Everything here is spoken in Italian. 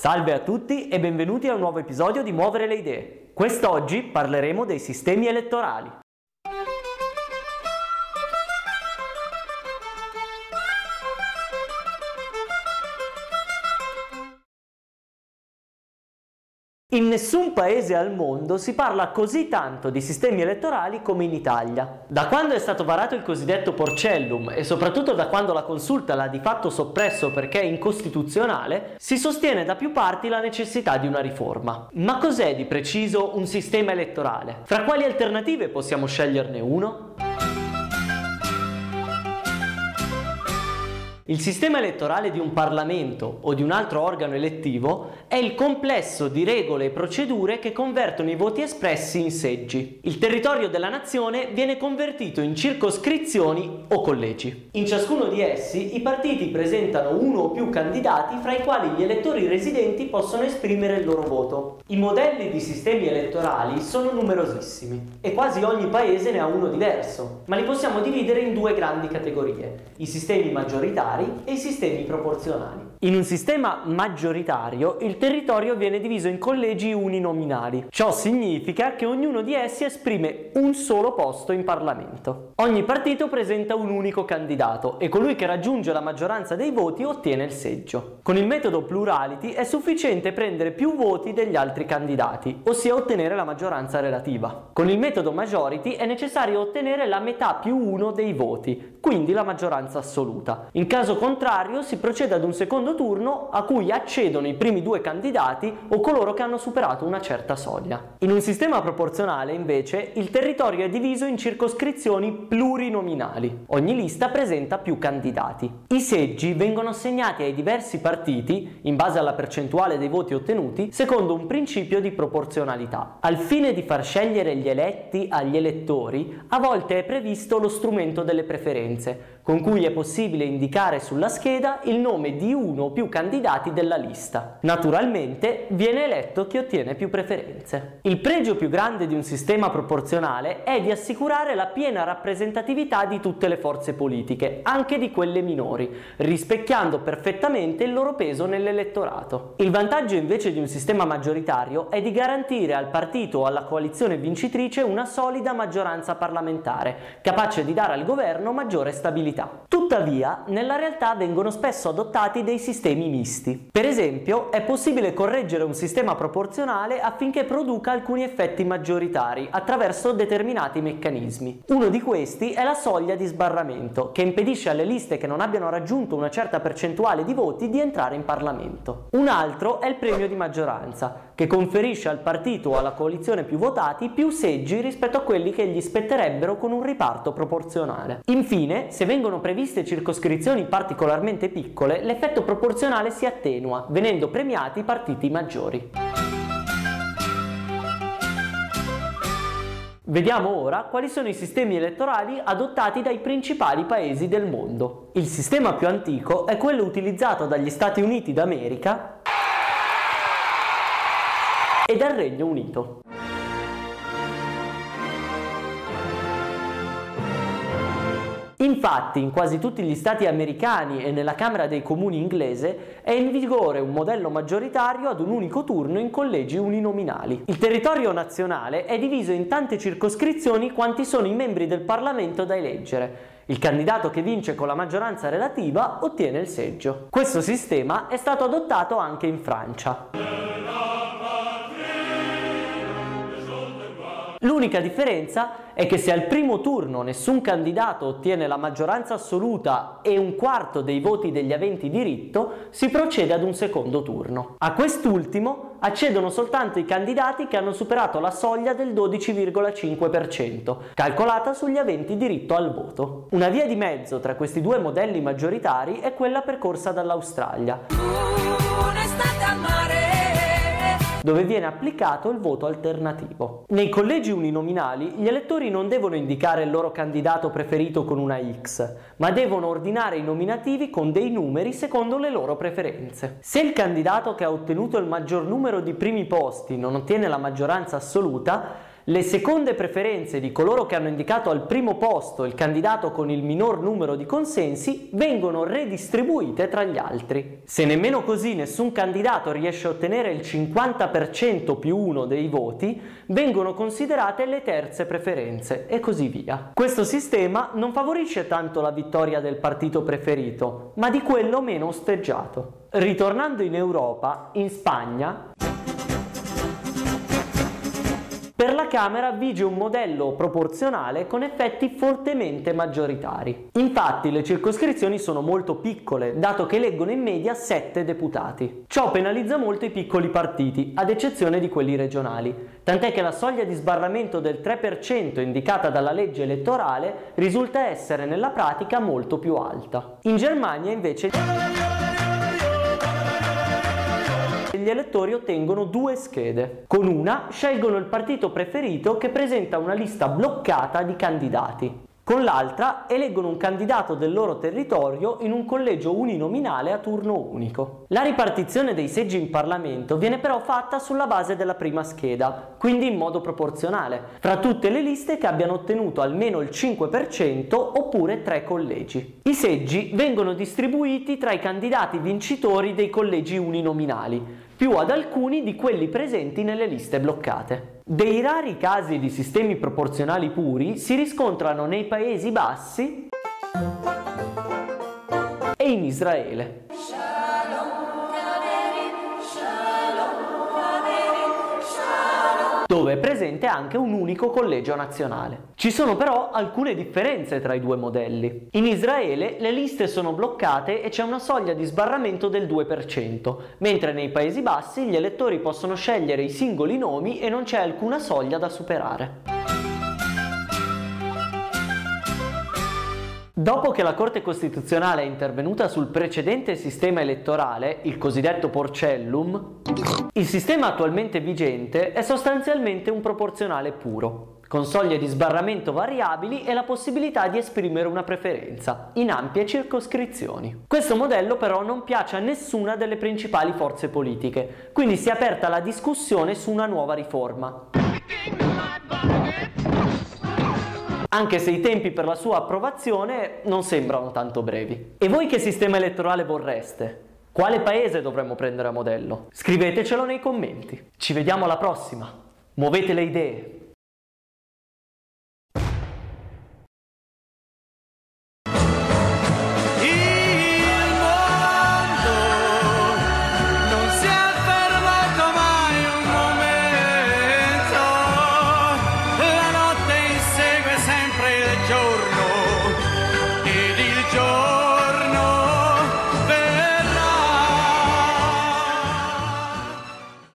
Salve a tutti e benvenuti a un nuovo episodio di Muovere le idee. Quest'oggi parleremo dei sistemi elettorali. In nessun paese al mondo si parla così tanto di sistemi elettorali come in Italia. Da quando è stato varato il cosiddetto Porcellum e soprattutto da quando la Consulta l'ha di fatto soppresso perché è incostituzionale, si sostiene da più parti la necessità di una riforma. Ma cos'è di preciso un sistema elettorale? Fra quali alternative possiamo sceglierne uno? Il sistema elettorale di un Parlamento o di un altro organo elettivo è il complesso di regole e procedure che convertono i voti espressi in seggi. Il territorio della nazione viene convertito in circoscrizioni o collegi. In ciascuno di essi i partiti presentano uno o più candidati fra i quali gli elettori residenti possono esprimere il loro voto. I modelli di sistemi elettorali sono numerosissimi e quasi ogni paese ne ha uno diverso, ma li possiamo dividere in due grandi categorie: i sistemi maggioritari e i sistemi proporzionali. In un sistema maggioritario il territorio viene diviso in collegi uninominali. Ciò significa che ognuno di essi esprime un solo posto in Parlamento. Ogni partito presenta un unico candidato e colui che raggiunge la maggioranza dei voti ottiene il seggio. Con il metodo plurality è sufficiente prendere più voti degli altri candidati, ossia ottenere la maggioranza relativa. Con il metodo majority è necessario ottenere la metà più uno dei voti, quindi la maggioranza assoluta. In caso contrario si procede ad un secondo turno a cui accedono i primi due candidati o coloro che hanno superato una certa soglia. In un sistema proporzionale invece il territorio è diviso in circoscrizioni plurinominali. Ogni lista presenta più candidati. I seggi vengono assegnati ai diversi partiti in base alla percentuale dei voti ottenuti secondo un principio di proporzionalità. Al fine di far scegliere gli eletti agli elettori, a volte è previsto lo strumento delle preferenze, con cui è possibile indicare sulla scheda il nome di uno o più candidati della lista. Naturalmente viene eletto chi ottiene più preferenze. Il pregio più grande di un sistema proporzionale è di assicurare la piena rappresentatività di tutte le forze politiche, anche di quelle minori, rispecchiando perfettamente il loro peso nell'elettorato. Il vantaggio invece di un sistema maggioritario è di garantire al partito o alla coalizione vincitrice una solida maggioranza parlamentare, capace di dare al governo maggiore stabilità. Tuttavia, nella realtà vengono spesso adottati dei sistemi misti. Per esempio, è possibile correggere un sistema proporzionale affinché produca alcuni effetti maggioritari attraverso determinati meccanismi. Uno di questi è la soglia di sbarramento, che impedisce alle liste che non abbiano raggiunto una certa percentuale di voti di entrare in Parlamento. Un altro è il premio di maggioranza, che conferisce al partito o alla coalizione più votati più seggi rispetto a quelli che gli spetterebbero con un riparto proporzionale. Infine, se vengono previste circoscrizioni particolarmente piccole, l'effetto proporzionale si attenua, venendo premiati i partiti maggiori. Vediamo ora quali sono i sistemi elettorali adottati dai principali paesi del mondo. Il sistema più antico è quello utilizzato dagli Stati Uniti d'America e dal Regno Unito. Infatti, in quasi tutti gli stati americani e nella Camera dei Comuni inglese è in vigore un modello maggioritario ad un unico turno in collegi uninominali. Il territorio nazionale è diviso in tante circoscrizioni quanti sono i membri del Parlamento da eleggere. Il candidato che vince con la maggioranza relativa ottiene il seggio. Questo sistema è stato adottato anche in Francia. L'unica differenza è che se al primo turno nessun candidato ottiene la maggioranza assoluta e un quarto dei voti degli aventi diritto, si procede ad un secondo turno. A quest'ultimo accedono soltanto i candidati che hanno superato la soglia del 12,5%, calcolata sugli aventi diritto al voto. Una via di mezzo tra questi due modelli maggioritari è quella percorsa dall'Australia, dove viene applicato il voto alternativo. Nei collegi uninominali gli elettori non devono indicare il loro candidato preferito con una X, ma devono ordinare i nominativi con dei numeri secondo le loro preferenze. Se il candidato che ha ottenuto il maggior numero di primi posti non ottiene la maggioranza assoluta, Le seconde preferenze di coloro che hanno indicato al primo posto il candidato con il minor numero di consensi vengono redistribuite tra gli altri. Se nemmeno così nessun candidato riesce a ottenere il 50% più 1 dei voti, vengono considerate le terze preferenze e così via. Questo sistema non favorisce tanto la vittoria del partito preferito, ma di quello meno osteggiato. Ritornando in Europa, in Spagna, per la Camera vige un modello proporzionale con effetti fortemente maggioritari. Infatti le circoscrizioni sono molto piccole, dato che eleggono in media 7 deputati. Ciò penalizza molto i piccoli partiti, ad eccezione di quelli regionali, tant'è che la soglia di sbarramento del 3% indicata dalla legge elettorale risulta essere nella pratica molto più alta. In Germania invece gli elettori ottengono 2 schede. Con una scelgono il partito preferito che presenta una lista bloccata di candidati. Con l'altra eleggono un candidato del loro territorio in un collegio uninominale a turno unico. La ripartizione dei seggi in Parlamento viene però fatta sulla base della prima scheda, quindi in modo proporzionale, fra tutte le liste che abbiano ottenuto almeno il 5% oppure 3 collegi. I seggi vengono distribuiti tra i candidati vincitori dei collegi uninominali, più ad alcuni di quelli presenti nelle liste bloccate. Dei rari casi di sistemi proporzionali puri si riscontrano nei Paesi Bassi e in Israele, dove è presente anche un unico collegio nazionale. Ci sono però alcune differenze tra i due modelli. In Israele le liste sono bloccate e c'è una soglia di sbarramento del 2%, mentre nei Paesi Bassi gli elettori possono scegliere i singoli nomi e non c'è alcuna soglia da superare. Dopo che la Corte Costituzionale è intervenuta sul precedente sistema elettorale, il cosiddetto Porcellum, il sistema attualmente vigente è sostanzialmente un proporzionale puro, con soglie di sbarramento variabili e la possibilità di esprimere una preferenza, in ampie circoscrizioni. Questo modello però non piace a nessuna delle principali forze politiche, quindi si è aperta la discussione su una nuova riforma, anche se i tempi per la sua approvazione non sembrano tanto brevi. E voi che sistema elettorale vorreste? Quale paese dovremmo prendere a modello? Scrivetecelo nei commenti. Ci vediamo alla prossima. Muovete le idee.